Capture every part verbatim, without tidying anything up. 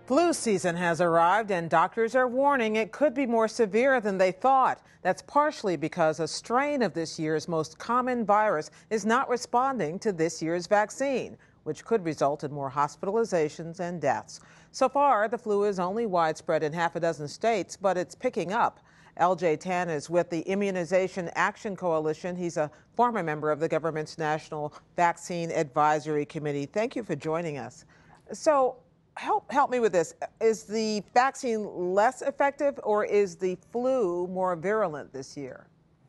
Flu season has arrived and doctors are warning it could be more severe than they thought. That's partially because a strain of this year's most common virus is not responding to this year's vaccine, which could result in more hospitalizations and deaths. So far, the flu is only widespread in half a dozen states, but it's picking up. L J Tan is with the Immunization Action Coalition. He's a former member of the government's National Vaccine Advisory Committee. Thank you for joining us. So, Help help me with this. Is the vaccine less effective or is the flu more virulent this year?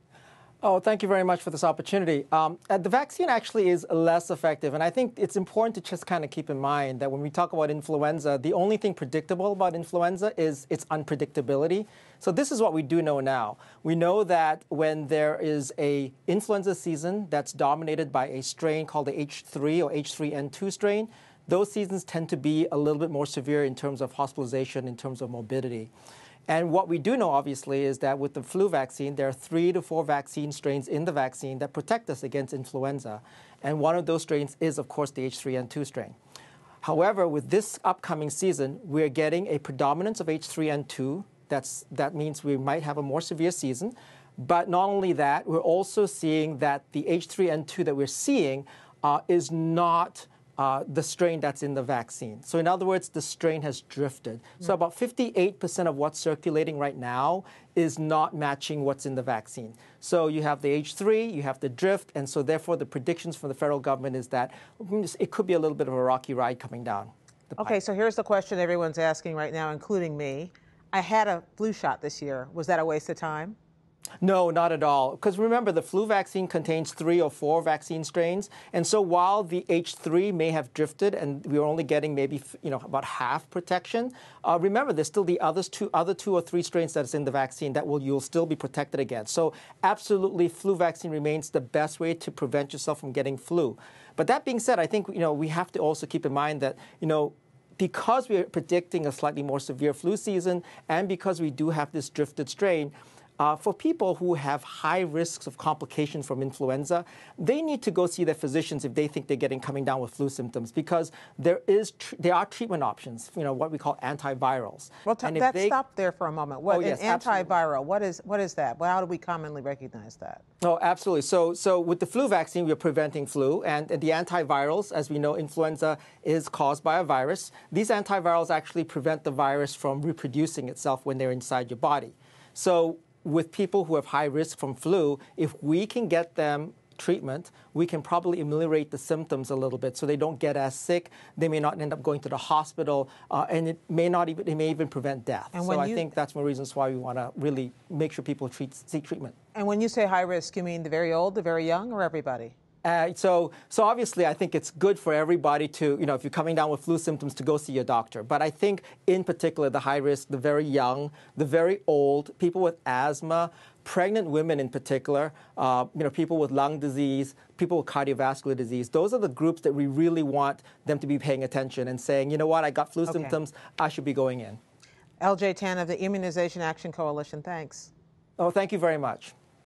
Oh, thank you very much for this opportunity. Um, the vaccine actually is less effective, and I think it's important to just kind of keep in mind that when we talk about influenza, the only thing predictable about influenza is its unpredictability. So this is what we do know now. We know that when there is a influenza season that's dominated by a strain called the H three or H three N two strain, those seasons tend to be a little bit more severe in terms of hospitalization, in terms of morbidity. And what we do know, obviously, is that with the flu vaccine, there are three to four vaccine strains in the vaccine that protect us against influenza. And one of those strains is, of course, the H three N two strain. However, with this upcoming season, we're getting a predominance of H three N two. That's, that means we might have a more severe season. But not only that, we're also seeing that the H three N two that we're seeing uh, is not Uh, the strain that's in the vaccine. So in other words, the strain has drifted. So about fifty-eight percent of what's circulating right now is not matching what's in the vaccine. So you have the H three, you have the drift, and so therefore the predictions from the federal government is that it could be a little bit of a rocky ride coming down the pipe. Okay, so here's the question everyone's asking right now, including me. I had a flu shot this year. Was that a waste of time? No, not at all. Because remember, the flu vaccine contains three or four vaccine strains. And so while the H three may have drifted and we're only getting maybe, you know, about half protection, uh, remember, there's still the others two, other two or three strains that's in the vaccine that will you'll still be protected against. So absolutely, flu vaccine remains the best way to prevent yourself from getting flu. But that being said, I think, you know, we have to also keep in mind that, you know, because we're predicting a slightly more severe flu season and because we do have this drifted strain, Uh, for people who have high risks of complications from influenza, they need to go see their physicians if they think they're getting coming down with flu symptoms, because there is tr there are treatment options, you know, what we call antivirals. Well, and that they, stop there for a moment. What oh, yes, an antiviral? What is what is that? Well, how do we commonly recognize that? Oh, absolutely. So, so with the flu vaccine, we're preventing flu, and, and the antivirals, as we know, influenza is caused by a virus. These antivirals actually prevent the virus from reproducing itself when they're inside your body. So with people who have high risk from flu, if we can get them treatment, we can probably ameliorate the symptoms a little bit so they don't get as sick. They may not end up going to the hospital, uh, and it may not even, it may even prevent death. And so I think that's one of the reasons why we want to really make sure people treat, seek treatment. And when you say high risk, you mean the very old, the very young, or everybody? Uh, so, so obviously, I think it's good for everybody to, you know, if you're coming down with flu symptoms, to go see your doctor. But I think, in particular, the high risk, the very young, the very old, people with asthma, pregnant women in particular, uh, you know, people with lung disease, people with cardiovascular disease. Those are the groups that we really want them to be paying attention and saying, you know what, I got flu okay. symptoms, I should be going in. L J Tan of the Immunization Action Coalition, thanks. Oh, thank you very much.